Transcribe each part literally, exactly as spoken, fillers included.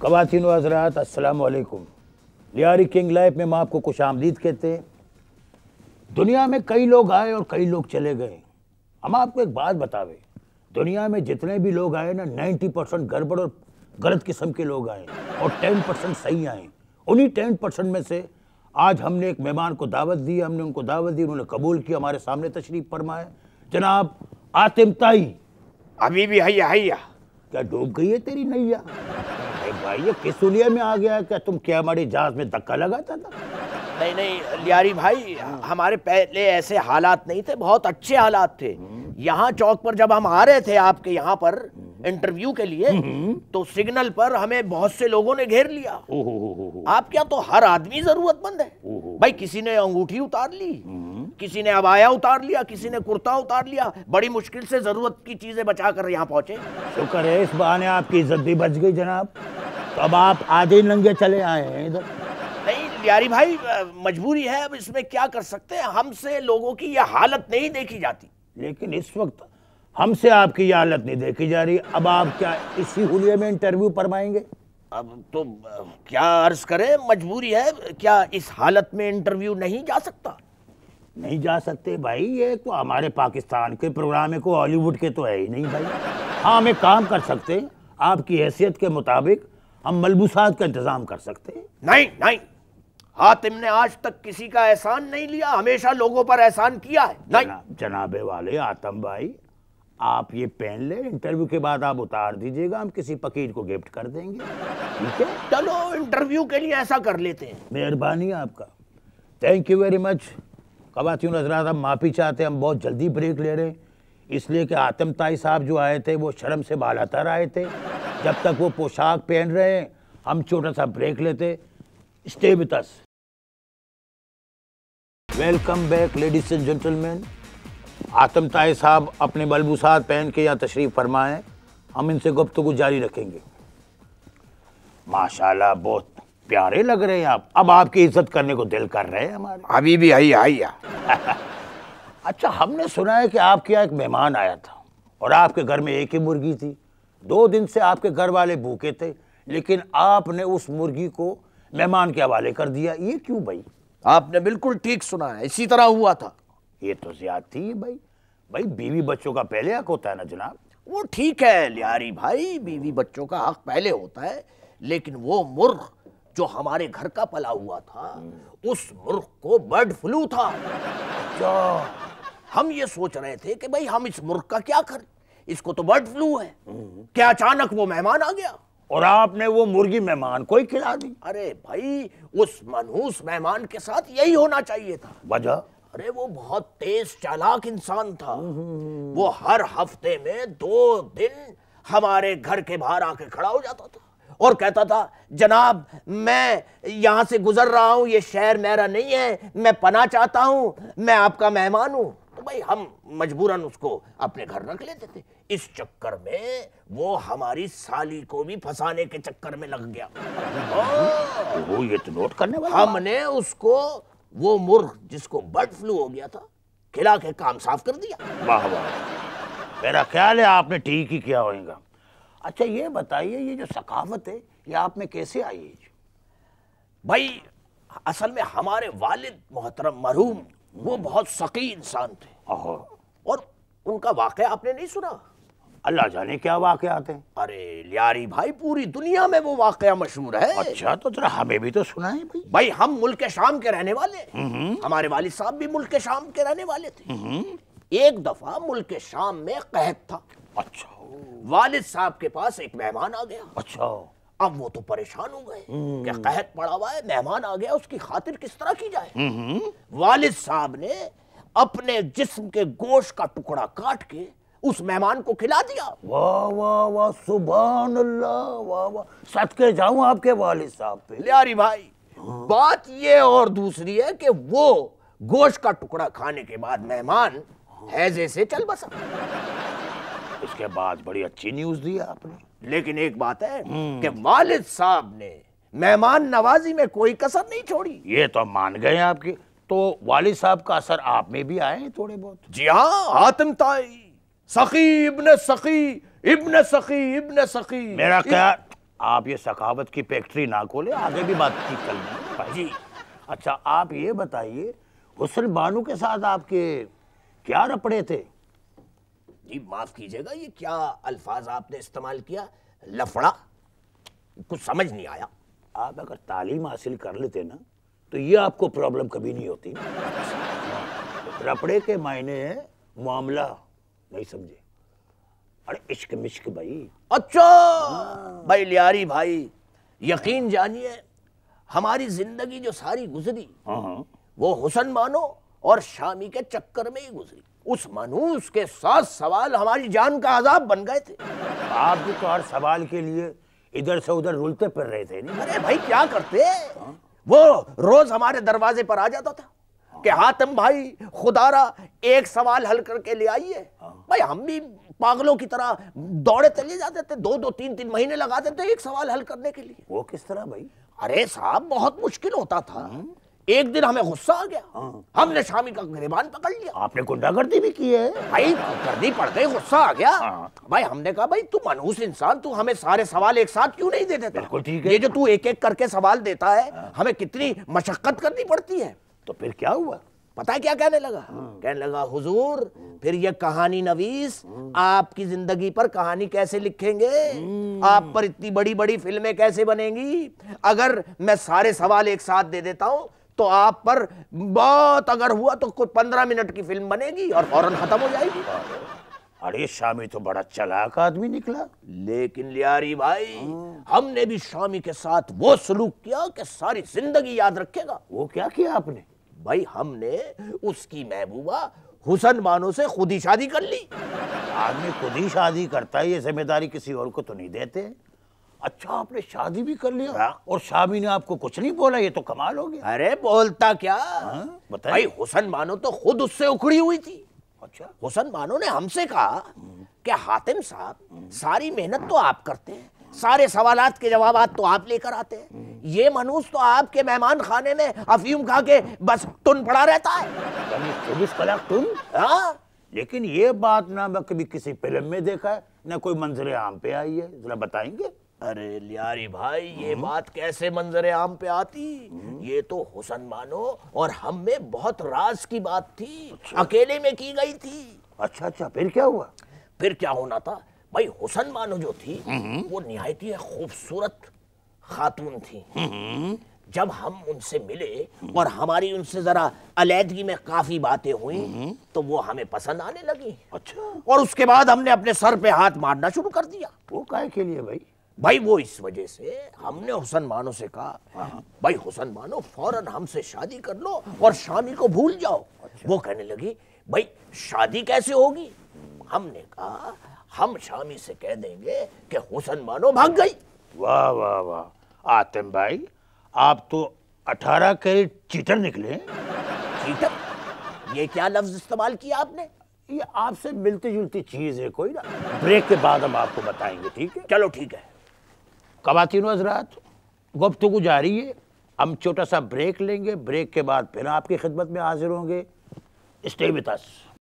ख़वातीन व हज़रात अस्सलाम वालेकुम। लियारी किंग लाइफ में हम आपको खुश आमदीद कहते हैं। दुनिया में कई लोग आए और कई लोग चले गए। हम आपको एक बात बतावे, दुनिया में जितने भी लोग आए ना नाइन्टी परसेंट गड़बड़ और गलत किस्म के लोग आए और टेन परसेंट सही आए। उन्हीं टेन परसेंट में से आज हमने एक मेहमान को दावत दी, हमने उनको दावत दी, उन्होंने कबूल किया, हमारे सामने तशरीफ फरमाए। जनाब आतिम ताई। अभी भी हैया हैया। क्या डूब गई है तेरी नैया? भाई ये किस दुनिया में आ गया? क्या तुम क्या हमारे जहाज में धक्का लगाता था? नहीं नहीं लियारी भाई, हमारे पहले ऐसे हालात नहीं थे, बहुत अच्छे हालात थे। यहाँ चौक पर जब हम आ रहे थे आपके यहाँ पर इंटरव्यू के लिए, तो सिग्नल पर हमें बहुत से लोगों ने घेर लिया। आप क्या तो हर आदमी जरूरतमंद है भाई। किसी ने अंगूठी उतार ली, किसी ने अबाया उतार लिया, किसी ने कुर्ता उतार लिया। बड़ी मुश्किल से जरूरत की चीजें बचाकर यहाँ पहुंचे। शुक्र है इस बहाने आपकी इज्जत भी बच गई जनाब। तो अब आप आधे नंगे चले आए हैं इधर। नहीं लियारी भाई, मजबूरी है, अब इसमें क्या कर सकते हैं। हमसे लोगों की यह हालत नहीं देखी जाती। लेकिन इस वक्त हमसे आपकी यह हालत नहीं देखी जा रही। अब आप क्या इसी हुलिये में इंटरव्यू फरमाएंगे? अब तो क्या अर्ज करें, मजबूरी है। क्या इस हालत में इंटरव्यू नहीं जा सकता? नहीं जा सकते भाई, ये तो हमारे पाकिस्तान के प्रोग्राम है, को हॉलीवुड के तो है ही नहीं भाई। हाँ, हम एक काम कर सकते हैं, आपकी हैसियत के मुताबिक हम मलबूसात का इंतजाम कर सकते हैं। नहीं नहीं, हातिम ने आज तक किसी का एहसान नहीं लिया, हमेशा लोगों पर एहसान किया है। नहीं जना, जनाबे वाले आतम भाई, आप ये पहन ले, इंटरव्यू के बाद आप उतार दीजिएगा, हम किसी फकीर को गिफ्ट कर देंगे। ठीक है, चलो इंटरव्यू के लिए ऐसा कर लेते हैं। मेहरबानी आपका, थैंक यू वेरी मच। ख़वातीन हज़रात, हम माफ़ी चाहते हैं, हम बहुत जल्दी ब्रेक ले रहे हैं, इसलिए कि आतिम ताई साहब जो आए थे वो शर्म से बालातर आए थे। जब तक वो पोशाक पहन रहे हैं हम छोटा सा ब्रेक लेते। Stay with us. Welcome back ladies and gentleman. Hatim Tai साहब अपने मलबूसात पहन के यहाँ तशरीफ फरमाएं, हम इनसे गुफ्तगू जारी रखेंगे। माशाल्लाह बहुत प्यारे लग रहे हैं आप। अब आपकी इज्जत करने को दिल कर रहे हैं हमारे। अभी भी हैया हैया। अच्छा, हमने सुना है कि आपके यहाँ एक मेहमान आया था और आपके घर में एक ही मुर्गी थी। दो दिन से आपके घर वाले भूखे थे, लेकिन आपने उस मुर्गी को मेहमान के हवाले कर दिया। ये क्यों भाई? आपने बिल्कुल ठीक सुना है, इसी तरह हुआ था। ये तो ज्यादती है भाई। भाई बीवी बच्चों का पहले हक होता है ना जनाब। वो ठीक है लियारी भाई, बीवी बच्चों का हक पहले होता है, लेकिन वो मुर्ग जो हमारे घर का पला हुआ था, उस मुर्ग को बर्ड फ्लू था। क्या? हम ये सोच रहे थे कि भाई हम इस मुर्ग का क्या करें, इसको तो बर्ड फ्लू है। क्या अचानक वो मेहमान आ गया और आपने वो मुर्गी मेहमान को ही खिला दी? अरे भाई, उस मनहूस मेहमान के साथ यही होना चाहिए था। वजह? अरे वो बहुत तेज चालाक इंसान था। वो हर हफ्ते में दो दिन हमारे घर के बाहर आके खड़ा हो जाता था और कहता था, जनाब मैं यहां से गुजर रहा हूं, ये शहर मेरा नहीं है, मैं पनाह चाहता हूं, मैं आपका मेहमान हूं। तो भाई हम मजबूरन उसको अपने घर रख लेते थे। इस चक्कर में वो हमारी साली को भी फंसाने के चक्कर में लग गया। वो ये तो नोट करने वाला। हमने उसको वो मुर्ग जिसको बर्ड फ्लू हो गया था खिला के काम साफ कर दिया। वाह वाह, मेरा ख्याल है आपने ठीक ही किया होगा। अच्छा ये बताइए, ये जो सकाफत है ये आप में कैसे आई है? भाई असल में हमारे वालिद मोहतरम मरहूम वो बहुत सकी इंसान थे। और उनका वाकया आपने नहीं सुना? अल्लाह जाने क्या वाकयात हैं। अरे लियारी भाई, पूरी दुनिया में वो वाकया मशहूर है। अच्छा, तो जरा हमें भी तो सुनाएं भाई। भाई हम मुल्क शाम के रहने वाले, हमारे वालिद साहब भी मुल्क शाम के रहने वाले थे। एक दफा मुल्क शाम में कहत था। अच्छा। वालिद साहब के पास एक मेहमान आ गया। अच्छा। अब वो तो परेशान हो गए कि कहत पड़ा हुआ है, मेहमान आ गया, उसकी खातिर किस तरह की जाए। वालिद साहब ने अपने जिस्म के गोश्त का टुकड़ा काट के उस मेहमान को खिला दिया। वाह वाह वाह, सुभान अल्लाह, वाह वाह, सदके जाऊं आपके वालिद साहब पे। लियारी भाई, बात ये और दूसरी है कि वो गोश्त का टुकड़ा खाने के बाद मेहमान हैजे से चल बसा। इसके बाद बड़ी अच्छी न्यूज दी आपने। लेकिन एक बात है कि वालिद साहब ने मेहमान नवाजी में कोई कसर नहीं छोड़ी। ये तो मान गए आपके। तो वालिद साहब का असर आप में भी आए थोड़े बहुत? जी हाँ, आतिम ताई, सखी इब्न सखी इब्न सखी इब्न सखी। मेरा ख्याल आप ये सखावत की फैक्ट्री ना खोले, आगे भी बातचीत करनी है भाई जी। अच्छा आप ये बताइए, हुस्न बानो के साथ आपके क्या रपड़े थे? जी माफ कीजिएगा, ये क्या अल्फाज आपने इस्तेमाल किया, लफड़ा, कुछ समझ नहीं आया। आप अगर तालीम हासिल कर लेते ना तो ये आपको प्रॉब्लम कभी नहीं होती। रपड़े के मायने है मामला, नहीं समझे? अरे इश्क मिश्क भाई। अच्छा भाई लियारी भाई, यकीन जानिए हमारी जिंदगी जो सारी गुजरी हाँ वो हुस्न बानो और शामी के चक्कर में ही गुजरी। उस मनूस के साथ सवाल हमारी जान का अजाब बन गए थे। आप भी तो हर सवाल के लिए इधर से उधर रुलते फिर रहे थे नहीं? अरे भाई क्या करते, वो रोज हमारे दरवाजे पर आ जाता था कि हातिम भाई खुदारा एक सवाल हल करके ले आइए। भाई हम भी पागलों की तरह दौड़े चले जाते थे, दो दो तीन तीन महीने लगा देते थे एक सवाल हल करने के लिए। वो किस तरह भाई? अरे साहब बहुत मुश्किल होता था। एक दिन हमें गुस्सा आ गया, हमने शामी का गिरबान पकड़ लिया। आपने गुंडागर्दी भी की है? भाई गर्दी पड़ गई, गुस्सा आ गया। भाई हमने कहा भाई तू मनहूस इंसान, तू हमें सारे सवाल एक साथ क्यों नहीं दे देता? बिल्कुल ठीक है। ये जो तू एक एक करके सवाल देता है हमें कितनी मशक्कत करनी पड़ती है। तो फिर क्या हुआ? पता है क्या कहने लगा? कहने लगा हुजूर फिर ये कहानी नवीस आपकी जिंदगी पर कहानी कैसे लिखेंगे, आप पर इतनी बड़ी बड़ी फिल्में कैसे बनेंगी? अगर मैं सारे सवाल एक साथ दे देता हूं तो आप पर बहुत, अगर हुआ तो कोई पंद्रह मिनट की फिल्म बनेगी और फौरन खत्म हो जाएगी। अरे शामी तो बड़ा चालाक आदमी निकला। लेकिन लियारी भाई हमने भी शामी के साथ वो सलूक किया कि सारी जिंदगी याद रखेगा। वो क्या किया आपने? भाई हमने उसकी महबूबा हुस्न बानो से खुद ही शादी कर ली। आदमी खुद ही शादी करता है, ये जिम्मेदारी किसी और को तो नहीं देते। अच्छा आपने शादी भी कर लिया और शामी ने आपको कुछ नहीं बोला, ये तो कमाल हो गया। अरे बोलता क्या, बताइए। भाई हुस्न बानो तो खुद उससे उखड़ी हुई थी। अच्छा हुस्न बानो ने हमसे कहा कि हातिम साहब सारी मेहनत तो आप करते हैं, सारे सवालात के जवाबात तो आप लेकर आते हैं, ये मनूस तो आपके मेहमान खाने में अफीम खा के बस टुन पड़ा रहता है। चौबीस कलाक टुन? हाँ लेकिन ये बात ना मैं कभी किसी फिल्म में देखा है ना कोई मंजरे आम पे आई है, जरा बताएंगे? अरे लियारी भाई ये बात कैसे मंजरे आम पे आती, ये तो हुस्न बानो और हम में बहुत राज की बात थी। अच्छा। अकेले में की गई थी। अच्छा अच्छा फिर क्या हुआ? फिर क्या होना था भाई, हुस्न बानो जो थी वो निहायत ही खूबसूरत खातून थी। जब हम उनसे मिले और हमारी उनसे जरा अलैदगी में काफी बातें हुई तो वो हमें पसंद आने लगी। अच्छा। और उसके बाद हमने अपने सर पे हाथ मारना शुरू कर दिया। वो काहे के लिए भाई? भाई वो इस वजह से हमने हुस्न बानो से कहा भाई हुस्न बानो फौरन हमसे शादी कर लो और शामी को भूल जाओ। अच्छा। वो कहने लगी भाई शादी कैसे होगी? हमने कहा हम शामी से कह देंगे कि हुस्न बानो भाग गई। वाह वाह वाह आतिम भाई, आप तो अठारह कैरेट चीटर निकले। चीटर? ये क्या लफ्ज इस्तेमाल किया आपने? ये आपसे मिलती जुलती चीज है कोई ना। ब्रेक के बाद हम आपको बताएंगे, ठीक है? चलो ठीक है। ख़वातीन हज़रात, गुफ्तगू जारी है, हम छोटा सा ब्रेक लेंगे, ब्रेक के बाद फिर आपकी खिदमत में हाजिर होंगे। Stay with us.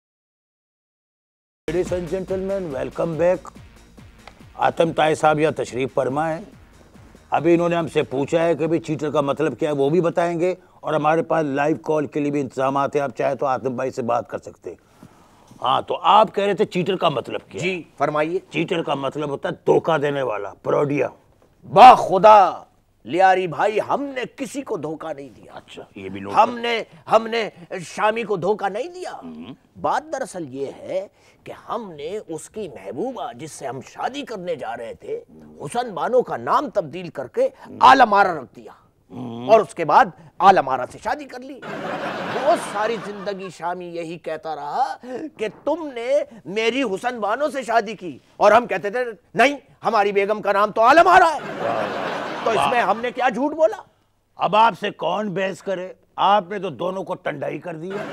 Ladies and gentleman, welcome back. Hatim Tai साहब यहाँ तशरीफ़ फरमा है। अभी इन्होंने हमसे पूछा है कि भाई चीटर का मतलब क्या है, वो भी बताएंगे और हमारे पास लाइव कॉल के लिए भी इंतजाम है, आप चाहे तो आतिम भाई से बात कर सकते हैं। हाँ तो आप कह रहे थे चीटर का मतलब क्या? जी फरमाइए। चीटर का मतलब होता है धोखा देने वाला, प्रोडिया। वाह खुदा लियारी भाई, हमने किसी को धोखा नहीं दिया। अच्छा ये भी नोट। हमने हमने शामी को धोखा नहीं दिया। बात दरअसल ये है कि हमने उसकी महबूबा जिससे हम शादी करने जा रहे थे हुस्न बानो का नाम तब्दील करके आलमारा रख दिया और उसके बाद आलमारा से शादी कर ली। बहुत सारी जिंदगी शामी यही कहता रहा कि तुमने मेरी हुस्न बानो से शादी की और हम कहते थे नहीं हमारी बेगम का नाम तो आलमारा है। तो इसमें हमने क्या झूठ बोला? अब आपसे कौन बहस करे, आपने तो दोनों को टंडाई कर दिया।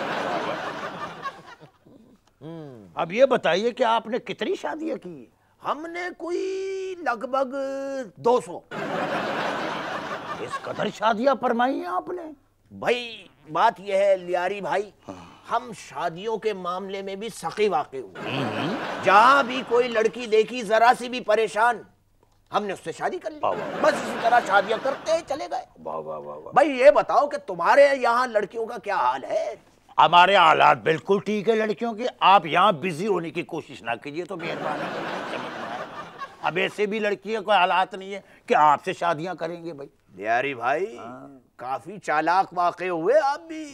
अब ये बताइए कि आपने कितनी शादियां की? हमने कोई लगभग दो सौ। इस कदर शादियां फरमाई हैं आपने? भाई बात यह है लियारी भाई, हम शादियों के मामले में भी सकी वाक़ई हुए। जहां भी कोई लड़की देखी जरा सी भी परेशान हमने उससे शादी कर ली, बस इसी तरह शादियां करते चले गए। वाह वाह वाह वाह। भाई ये बताओ कि तुम्हारे यहाँ लड़कियों का क्या हाल है? हमारे हालात बिल्कुल ठीक है लड़कियों के, आप यहाँ बिजी होने की कोशिश ना कीजिए तो मेहरबानी करिए। अब ऐसे भी लड़कियों को हालात नहीं है कि आपसे शादियां करेंगे भाई। बिहारी भाई काफी चालाक वाकई हुए आप भी,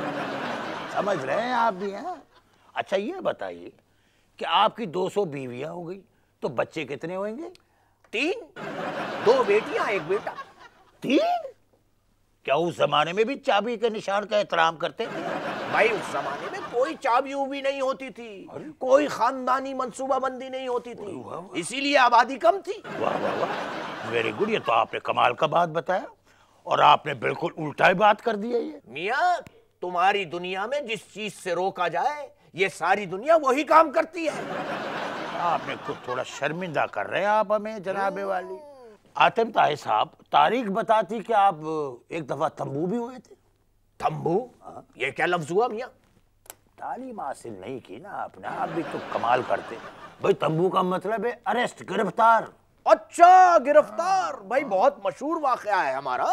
समझ रहे हैं आप भी हैं। अच्छा ये बताइए कि आपकी दो सौ बीवियां हो गई तो बच्चे कितने होंगे? तीन, दो बेटियां एक बेटा। तीन? क्या उस जमाने में भी चाबी के निशान का एहतराम करते थे? भाई उस जमाने में कोई चाबी उबी नहीं होती थी, कोई खानदानी मंसूबाबंदी नहीं होती थी, इसीलिए आबादी कम थी। वाह वाह वाह, वेरी गुड। ये तो आपने कमाल का बात बताया और आपने बिल्कुल उल्टा ही बात कर दिया। ये मियाँ, तुम्हारी दुनिया में जिस चीज से रोका जाए ये सारी दुनिया वही काम करती है। आपने कुछ थोड़ा शर्मिंदा कर रहे हैं आप हमें जनाबे वाली। आतिम ताई साहब, तारीख बताती कि आप एक दफा तंबू भी हुए थे। तंबू? ये क्या लफ्ज हुआ मियाँ? तालीम हासिल नहीं की ना आपने, आप भी तो कमाल करते भाई। तंबू का मतलब है अरेस्ट, गिरफ्तार। अच्छा, गिरफ्तार। भाई बहुत मशहूर वाकया है हमारा।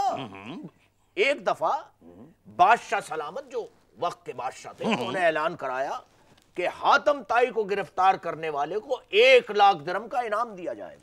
एक दफा बादशाह सलामत, जो वक्त के बादशाह थे, उन्होंने ऐलान कराया कि हातम ताई को गिरफ्तार करने वाले को एक लाख दिरहम का इनाम दिया जाएगा।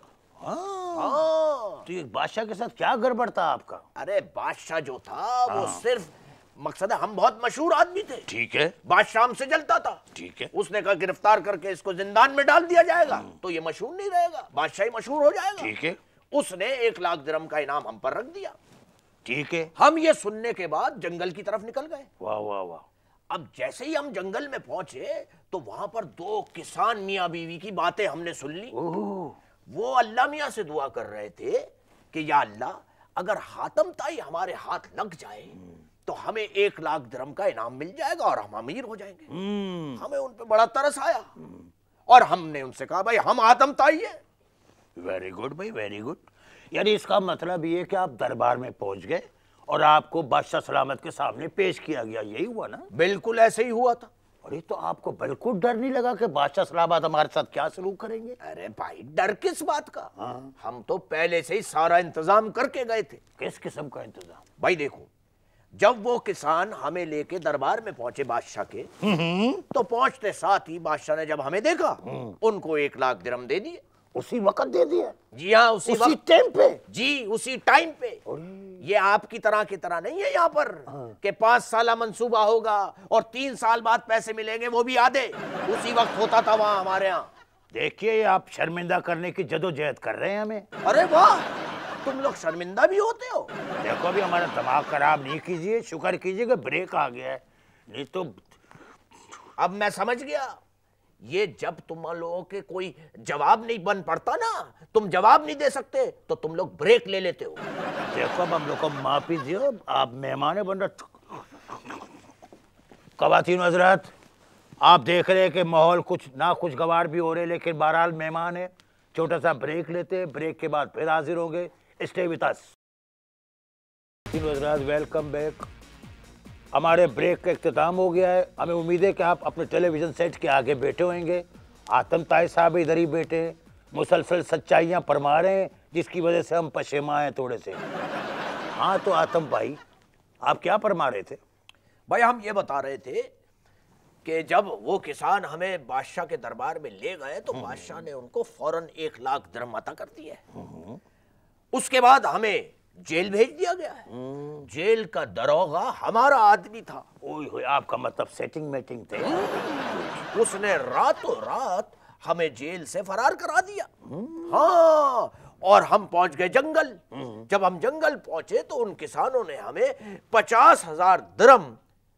हाँ। तो ये बादशाह के साथ क्या गड़बड़ था आपका? अरे बादशाह जो था वो सिर्फ मकसद है, हम बहुत मशहूर आदमी थे। ठीक है। बादशाह हमसे जलता था। ठीक है। उसने कहा गिरफ्तार करके इसको जिंदान में डाल दिया जाएगा तो ये मशहूर नहीं रहेगा, बादशाही मशहूर हो जाएगा। ठीक है। उसने एक लाख दिरहम का इनाम हम पर रख दिया। ठीक है। हम ये सुनने के बाद जंगल की तरफ निकल गए। वाह वाह वाह। अब जैसे ही हम जंगल में पहुंचे तो वहां पर दो किसान मियाँ बीवी की बातें हमने सुन ली। वो अल्लाह मियाँ से दुआ कर रहे थे कि या अल्लाह, अगर हातम ताई हमारे हाथ लग जाए तो हमें एक लाख दिरहम का इनाम मिल जाएगा और हम अमीर हो जाएंगे। हमें उन पे बड़ा तरस आया और हमने उनसे कहा भाई हम हातम ताई है। वेरी गुड भाई, वेरी गुड। यानी इसका मतलब ये कि आप दरबार में पहुंच गए और आपको बादशाह सलामत के सामने पेश किया गया, यही हुआ ना? बिल्कुल ऐसे ही हुआ था। अरे तो आपको बिल्कुल डर नहीं लगा कि बादशाह सलामत हमारे साथ क्या सलूक करेंगे? अरे भाई डर किस बात का? हाँ। हम तो पहले से ही सारा इंतजाम करके गए थे। किस किस्म का इंतजाम? भाई देखो, जब वो किसान हमें लेके दरबार में पहुंचे बादशाह के, तो पहुंचते साथ ही बादशाह ने जब हमें देखा, उनको एक लाख दिरहम दे दिए। उसी वक्त दे दिया? जी हाँ, उसी, उसी टाइम पे। जी उसी टाइम पे। ये आपकी तरह की तरह नहीं है यहाँ पर कि पांच साल मंसूबा होगा और तीन साल बाद पैसे मिलेंगे, वो भी आधे। उसी वक्त होता था वहाँ हमारे यहाँ। देखिए आप शर्मिंदा करने की जदोजहद कर रहे हैं हमें। अरे वाह, तुम लोग शर्मिंदा भी होते हो? देखो अभी हमारा दिमाग खराब नहीं कीजिए, शुक्र कीजिए कि ब्रेक आ गया है, नहीं तो। अब मैं समझ गया, ये जब तुम लोगों के कोई जवाब नहीं बन पड़ता ना, तुम जवाब नहीं दे सकते तो तुम लोग ब्रेक ले लेते हो। देखो अब हम लोग को माफी दियो, आप मेहमान बन रहे। ख़वातीन हज़रात, आप देख रहे हैं कि माहौल कुछ ना कुछ गवार भी हो रहे, लेकिन बहरहाल मेहमान है। छोटा सा ब्रेक लेते, ब्रेक के बाद फिर हाजिर हो गए। Stay with us. हज़रात वेलकम बैक। हमारे ब्रेक का इख्तिताम हो गया है। हमें उम्मीद है कि आप अपने टेलीविज़न सेट के आगे बैठे होंगे। आतम ताई साहब इधर ही बैठे मुसलसल सच्चाइयाँ फरमा रहे हैं, जिसकी वजह से हम पशेमा हैं थोड़े से। हाँ तो आतम भाई, आप क्या फरमा रहे थे? भाई हम ये बता रहे थे कि जब वो किसान हमें बादशाह के दरबार में ले गए तो बादशाह ने उनको फौरन एक लाख दिरहम अता कर दिया है। उसके बाद हमें जेल भेज दिया गया है। जेल का दरोगा हमारा आदमी था। ओए होए, आपका मतलब सेटिंग मेटिंग थे। उसने रातों रात हमें जेल से फरार करा दिया। हाँ, और हम पहुंच गए जंगल। जब हम जंगल पहुंचे तो उन किसानों ने हमें पचास हजार दिरहम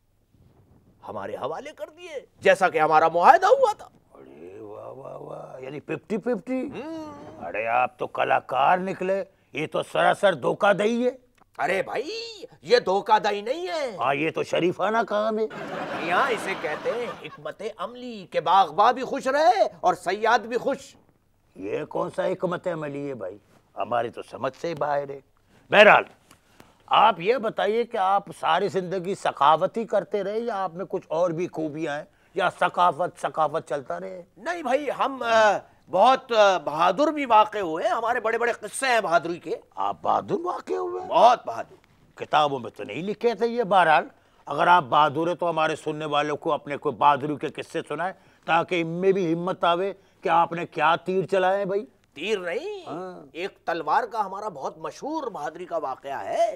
हमारे हवाले कर दिए, जैसा कि हमारा मुआहदा हुआ था। अरे वाह वाह वाह, यानी फिफ्टी फिफ्टी। अरे आप तो कलाकार निकले, ये तो सरासर धोखाधड़ी है। अरे भाई ये धोखाधड़ी नहीं है, हाँ ये तो शरीफाना काम है। यहाँ इसे कहते हैं हिकमत अमली के बागबा भी खुश रहे और सयाद भी खुश। ये कौन सा हिकमत अमली है भाई, हमारी तो समझ से ही बाहर है। बहरहाल आप ये बताइए कि आप सारी जिंदगी सखावत ही करते रहे या आप में कुछ और भी खूबियां हैं, या सकाफत सकाफत चलता रहे? नहीं भाई, हम आ, बहुत अ, बहादुर भी वाक़े हुए, हमारे बड़े बड़े किस्से हैं बहादुरी के। आप बहादुर वाकई हुए? बहुत बहादुर। किताबों में तो नहीं लिखे थे ये। बहरहाल अगर आप बहादुर है तो हमारे सुनने वालों को अपने कोई बहादुरी के किस्से सुनाए, ताकि इनमें भी हिम्मत आवे कि आपने क्या तीर चलाए भाई। तीर नहीं, एक तलवार का हमारा बहुत मशहूर बहादुरी का वाकया है।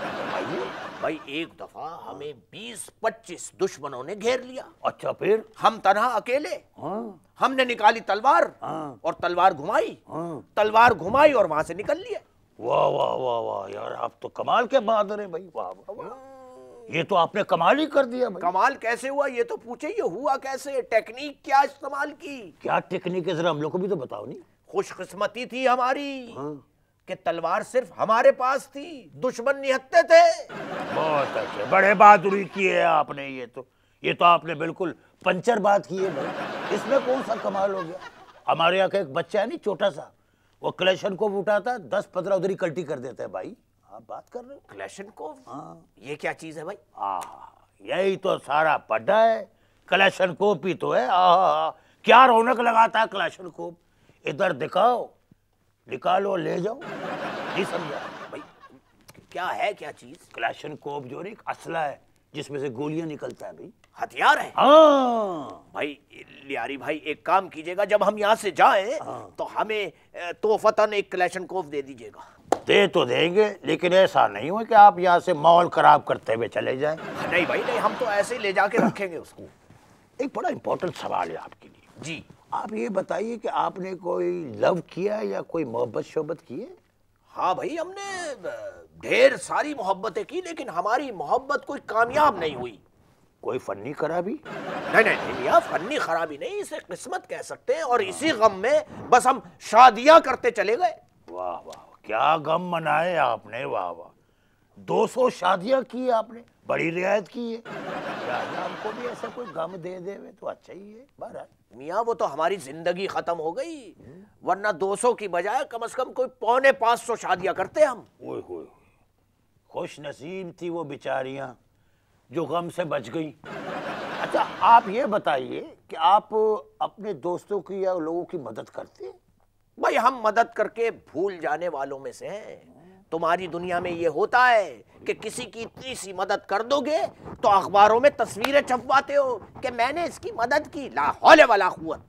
भाई एक दफा हमें बीस पच्चीस दुश्मनों ने घेर लिया। अच्छा, फिर? हम तनहा अकेले। हाँ। हमने निकाली तलवार। हाँ। और तलवार घुमाई। हाँ। तलवार घुमाई और वहां से निकल लिए। वाह वाह वाह वाह यार, आप तो कमाल के बहादुर हैं भाई। वाह वाह वाह, ये तो आपने कमाल ही कर दिया भाई। कमाल कैसे हुआ ये तो पूछे, ये हुआ कैसे, टेक्निक क्या इस्तेमाल की। क्या टेक्निक है, जरा हम लोग को भी तो बताओ। नहीं, खुशकिस्मती थी हमारी हाँ। कि तलवार सिर्फ हमारे पास थी, दुश्मन निहत्ते थे। बहुत अच्छे, बड़े बहादुरी की है आपने। ये तो ये तो आपने बिल्कुल पंचर बात की है भाई। इसमें कौन सा कमाल हो गया। हमारे यहाँ का एक बच्चा है नहीं, छोटा सा, वो क्लेशन को उठाता है, दस पंद्रह उधर ही कल्टी कर देता है भाई। आप बात कर रहे हो क्लैशनकोव? हाँ। ये क्या चीज है भाई? आहा, यही तो सारा पड्डा है। क्लैशनकोप ही तो है। आहा, क्या रौनक लगाता है क्लैशनकोप। इधर दिखाओ, निकालो, ले जाओ। नहीं समझा भाई क्या है, क्या चीज? क्लैशनकोप जो है एक असला है जिसमें से गोलियां निकलता है भाई। हथियार है? हाँ भाई लियारी भाई एक काम कीजिएगा, जब हम यहाँ से जाएं हाँ। तो हमें अ, तोहफतन एक क्लैशनकोव दे दीजिएगा। दे तो देंगे, लेकिन ऐसा नहीं हो कि आप यहाँ से माहौल खराब करते हुए चले जाएं। नहीं भाई नहीं, हम तो ऐसे ही ले जाके रखेंगे उसको। एक बड़ा इंपॉर्टेंट सवाल है आपके लिए जी। आप ये बताइए कि आपने कोई लव किया या कोई मोहब्बत शोहब्बत की है? हाँ भाई, हमने अ, ढेर सारी मोहब्बतें की, लेकिन हमारी मोहब्बत कोई कामयाब नहीं हुई। कोई फन्नी खराबी? नहीं नहीं नहीं भैया, फन्नी खराबी नहीं, इसे किस्मत कह सकते हैं। और इसी गम में बस हम शादियां करते चले गए। वाह वाह, क्या गम मनाए आपने। वाह वाह, दो सौ शादियां की आपने, बड़ी रियायत की है। यार हमको भी ऐसा कोई गम दे दे तो अच्छा ही है। बहरहाल मियाँ वो तो हमारी जिंदगी खत्म हो गई, वरना दो सौ की बजाय कम से कम कोई पौने पांच सौ शादियां करते हम। ओए होए, खुश नसीब थी वो बेचारियां जो गम से बच गई। अच्छा आप ये बताइए कि आप अपने दोस्तों की या लोगों की मदद करते हैं? भाई हम मदद करके भूल जाने वालों में से हैं। तुम्हारी दुनिया में ये होता है कि किसी की इतनी सी मदद कर दोगे तो अखबारों में तस्वीरें छपवाते हो कि मैंने इसकी मदद की। ला हौले वला कुव्वत।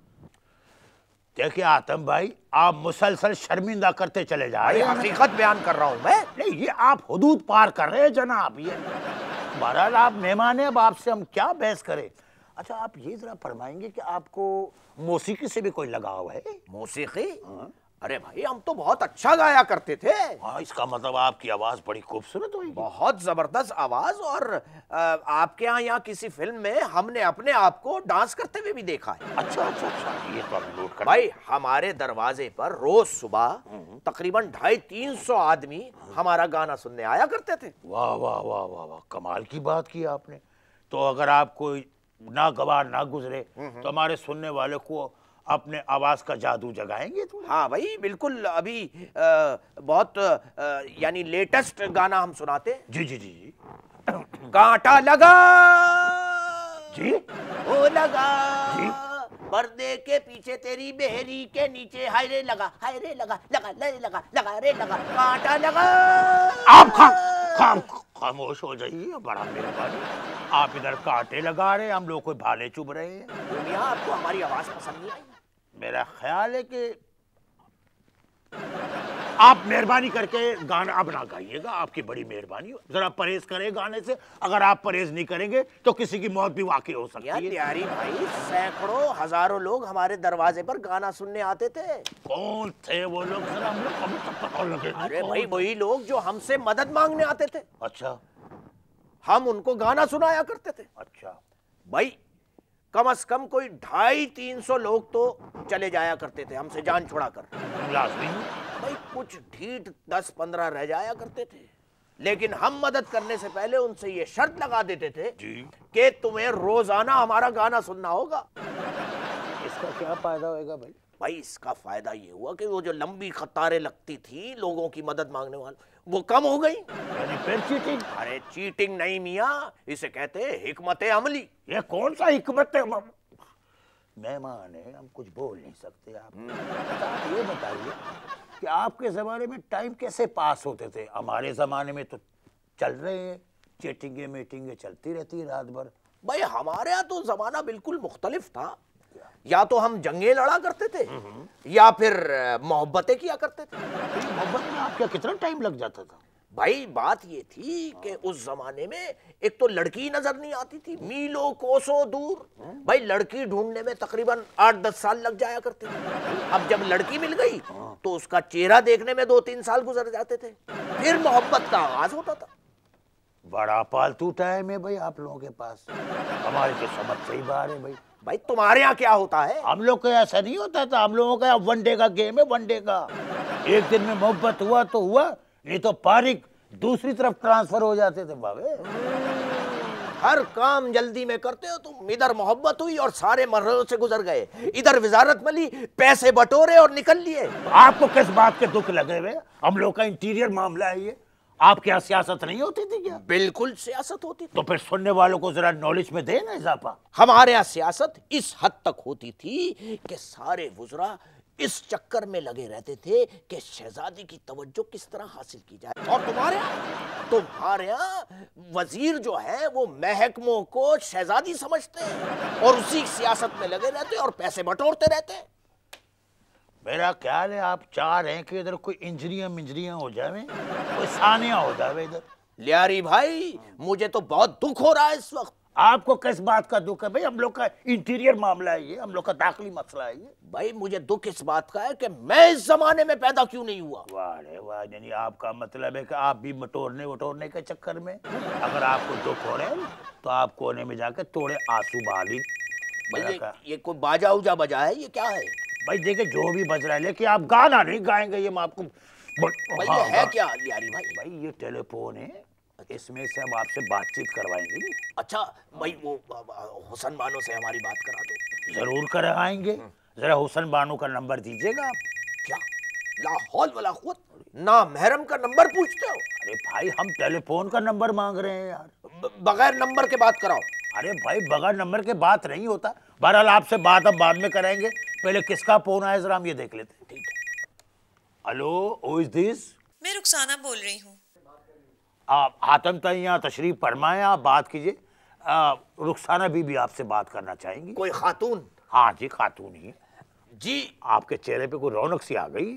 देखिए आतम भाई, आप मुसलसल शर्मिंदा करते चले जा रहे हैं। हकीकत बयान कर रहा हूं मैं। नहीं, ये आप हुदूद पार कर रहे हैं जनाब। ये बहरहाल आप मेहमान हैं, अब आपसे हम क्या बहस करें। अच्छा आप ये जरा फरमाएंगे कि आपको मौसीकी से भी कोई लगाव है? मौसीकी? अरे भाई हम तो बहुत अच्छा गाया करते थे। हाँ, इसका मतलब आपकी आवाज बड़ी खूबसूरत हुई। बहुत जबरदस्त आवाज। और आ, आपके यहाँ यहाँ किसी फिल्म में हमने अपने आप को डांस करते हुए भी देखा है। अच्छा अच्छा अच्छा, ये तो हमें नोट कर। भाई हमारे दरवाजे पर रोज सुबह तकरीबन ढाई तीन सौ आदमी हमारा गाना सुनने आया करते थे। वाह वाह वाह वाह वाह, कमाल की बात की आपने। तो अगर आप कोई नागवार ना गुजरे तो हमारे सुनने वाले को अपने आवाज का जादू जगाएंगे तो? हाँ भाई बिल्कुल। अभी आ, बहुत आ, यानी लेटेस्ट गाना हम सुनाते। जी जी जी जी। कांटा लगा जी ओ लगा जी। पर्दे के पीछे तेरी बेहरी के नीचे हाय रे लगा, हाय रे लगा, लगा ले लगा, लगा रे लगा, कांटा लगा। आप खाम खाम खामोश हो जाइए, बड़ा मेहरबानी। आप इधर कांटे लगा रहे हैं, हम लोग कोई भाले चुभ रहे हैं। दुनिया आपको हमारी आवाज पसंद नहीं आई? मेरा ख्याल है कि आप मेहरबानी करके गाना अब ना गाइएगा, आपकी बड़ी मेहरबानी। जरा परहेज करें गाने से। अगर आप परहेज नहीं करेंगे तो किसी की मौत भी वाकई हो सकती है। यारी भाई सैकड़ों हजारों लोग हमारे दरवाजे पर गाना सुनने आते थे। कौन थे वो लोग, जरा हम लोग हमें तो पता लगे। अरे भाई वही लोग जो हमसे मदद मांगने आते थे। अच्छा हम उनको गाना सुनाया करते थे। अच्छा भाई कम से कम कोई ढाई तीन सौ लोग तो चले जाया करते थे हमसे जान छुड़ाकर। लाजमी। भाई कुछ ढीठ दस पंद्रह रह जाया करते थे, लेकिन हम मदद करने से पहले उनसे ये शर्त लगा देते थे कि तुम्हें रोजाना हमारा गाना सुनना होगा। इसका क्या फायदा होगा भाई? भाई इसका फायदा ये हुआ कि वो जो लंबी कतारें लगती थी लोगों की मदद मांगने वाले, वो कम हो गई। यानी फिर चीटिंग? अरे चीटिंग नहीं मियाँ, इसे कहते हैं हिकमत अमली। ये कौन सा हिकमत है? मेहमान है, हम कुछ बोल नहीं सकते। आप आप ये बताइए कि आपके ज़माने में टाइम कैसे पास होते थे? हमारे ज़माने में तो चल रहे हैं, चीटिंगे मीटिंगे चलती रहती है रात भर। भाई हमारे यहाँ तो जमाना बिल्कुल मुख्तलिफ था। या तो हम जंगें लड़ा करते थे या फिर मोहब्बतें किया करते थे। मोहब्बत में आपका कितना टाइम लग जाता था? भाई बात ये थी कि उस जमाने में एक तो लड़की नजर नहीं आती थी, मीलों कोसों दूर। भाई लड़की ढूंढने में तकरीबन आठ दस साल लग जाया करते थे। अब जब लड़की मिल गई तो उसका चेहरा देखने में दो तीन साल गुजर जाते थे, फिर मोहब्बत का आगाज होता था। बड़ा पालतू टाइम है भाई आप लोगों के पास। हमारी तो समझ से ही बाहर है भाई। भाई तुम्हारे यहाँ क्या होता है? हम लोग का ऐसा नहीं होता था। हम लोगों का वन डे का गेम है, वन डे का। एक दिन में मोहब्बत हुआ तो हुआ, नहीं तो पारिक दूसरी तरफ ट्रांसफर हो जाते थे बाबे। हर काम जल्दी में करते हो तुम। इधर मोहब्बत हुई और सारे मरहलों से गुजर गए, इधर वजारत मिली, पैसे बटोरे और निकल लिए। आपको किस बात के दुख लगे हुए? हम लोग का इंटीरियर मामला है ये। आपके यहाँ सियासत नहीं होती थी क्या? बिल्कुल सियासत होती थी। तो फिर सुनने वालों को जरा नॉलेज में दे ना इजाफा। हमारे यहाँ सियासत इस हद तक होती थी कि सारे वुजरा इस चक्कर में लगे रहते थे कि शहजादी की तवज्जो किस तरह हासिल की जाए। और तुम्हारे यहाँ तुम्हारे यहाँ वजीर जो है वो महकमों को शहजादी समझते हैं और उसी सियासत में लगे रहते हैं और पैसे बटोरते रहते हैं। मेरा ख्याल है आप चाह रहे हैं कि इधर कोई इंजरियां मिंजरियां हो जावे, कोई सानियां हो जावे इधर। लियारी भाई मुझे तो बहुत दुख हो रहा है इस वक्त। आपको किस बात का दुख है भाई? हम लोग का इंटीरियर मामला है ये, हम लोग का दाखिली मसला है ये। भाई मुझे दुख इस बात का है कि मैं इस जमाने में पैदा क्यों नहीं हुआ। वाह रे वाह, यानी आपका मतलब है कि आप भी बटोरने वटोरने के चक्कर में, अगर आपको दुख हो रहे हैं तो आप कोने में जाकर थोड़े आंसू बहाली। भाई ये, ये कोई बाजा उजा बजा है, ये क्या है? भाई देखिए जो भी बज रहा है, लेकिन आप गाना नहीं गाएंगे ये मैं आपको। भाई हाँ, ये है क्या लियारी भाई? भाई ये टेलीफोन है, इसमें से हम आपसे बातचीत करवाएंगे। अच्छा भाई वो हुसन बानो से हमारी बात करा दो। जरूर करवाएंगे। जरा हुसन बानो का नंबर दीजिएगा आप। क्या ला हौल वला कुव्वत, ना महरम का नंबर पूछते हो? अरे भाई हम टेलीफोन का नंबर मांग रहे हैं यार। ब, बगैर नंबर के बात कराओ। अरे भाई बगैर नंबर के बात नहीं होता। बहरहाल आपसे बात अब बाद में कराएंगे, पहले किसका फोन आया जरा हम ये देख लेते हैं। ठीक है। Hello, who is this? मैं रुखसाना बोल रही हूँ। आप हातम ताई यहाँ तशरीफ फरमाएं, आप बात कीजिए। रुखसाना बीबी आपसे बात करना चाहेंगी। कोई खातून? हाँ जी खातून ही जी। आपके चेहरे पे कोई रौनक सी आ गई।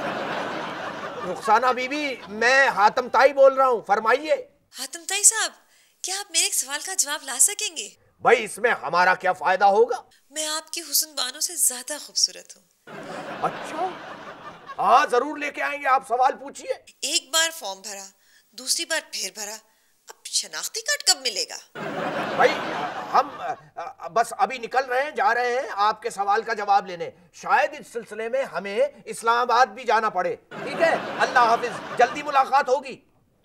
रुखसाना बीबी मैं हातम ताई बोल रहा हूँ, फरमाइए। हातम ताई साहब, क्या आप मेरे एक सवाल का जवाब ला सकेंगे? भाई इसमें हमारा क्या फायदा होगा? मैं आपकी हुस्न बानों से ज्यादा खूबसूरत हूँ। अच्छा हाँ जरूर लेके आएंगे, आप सवाल पूछिए। एक बार फॉर्म भरा, दूसरी बार फिर भरा, अब शनाख्ती कार्ड कब मिलेगा? भाई हम बस अभी निकल रहे हैं, जा रहे हैं आपके सवाल का जवाब लेने। शायद इस सिलसिले में हमें इस्लामाबाद भी जाना पड़े। ठीक है, अल्लाह हाफिज, जल्दी मुलाकात होगी।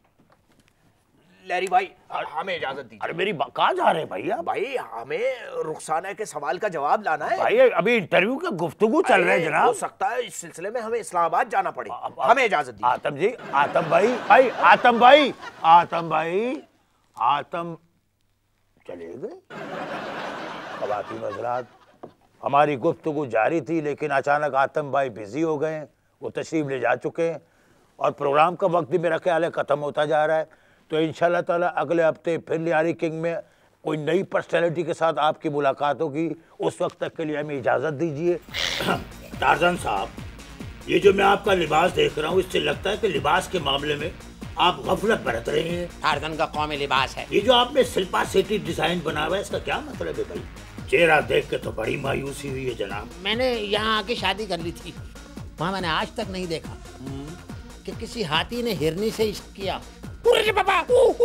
लहरी भाई हमें इजाजत दीजिए। अरे मेरी कहाँ जा रहे हैं भैया? भाई हमें रुखसाना के सवाल का जवाब लाना है। भाई अभी इंटरव्यू का गुफ्तगू चल रहा है जनाब। हो सकता है इस सिलसिले में हमें इस्लामाबाद जाना पड़े। हमें इजाजत दीजिए। आतम जी, आतम भाई, भाई आतम भाई, आतम भाई, आतम चले गए। ख़वातीन हज़रात, हमारी गुफ्तगू जारी थी लेकिन अचानक आतम भाई बिजी हो गए, वो तशरीफ ले जा चुके हैं और प्रोग्राम का वक्त भी मेरा ख्याल है ख़त्म होता जा रहा है। तो इंशाल्लाह ताला अगले हफ्ते फिर लियारी किंग में कोई नई पर्सनैलिटी के साथ आपकी मुलाकात होगी। उस वक्त तक के लिए हमें इजाज़त दीजिए। टार्जन साहब, ये जो मैं आपका लिबास देख रहा हूँ इससे लगता है कि लिबास के मामले में आप गफलत बरत रहे हैं। टार्जन का कौमी लिबास है। ये जो आपने शिल्पा शेट्टी डिजाइन बना हुआ है इसका क्या मतलब है भाई? चेहरा देख के तो बड़ी मायूसी हुई है जनाब। मैंने यहाँ आके शादी कर ली थी, वहाँ मैंने आज तक नहीं देखा कि किसी हाथी ने हिरनी से इश्क किया। बाबा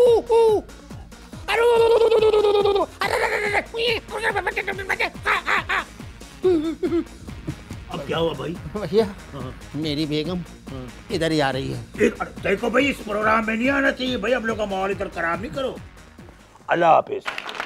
अब क्या हुआ भाई? भैया मेरी बेगम इधर ही आ रही है। देखो भाई इस प्रोग्राम में नहीं आना चाहिए भाई, हम लोग का माहौल इधर खराब नहीं करो। अल्लाह हाफिज।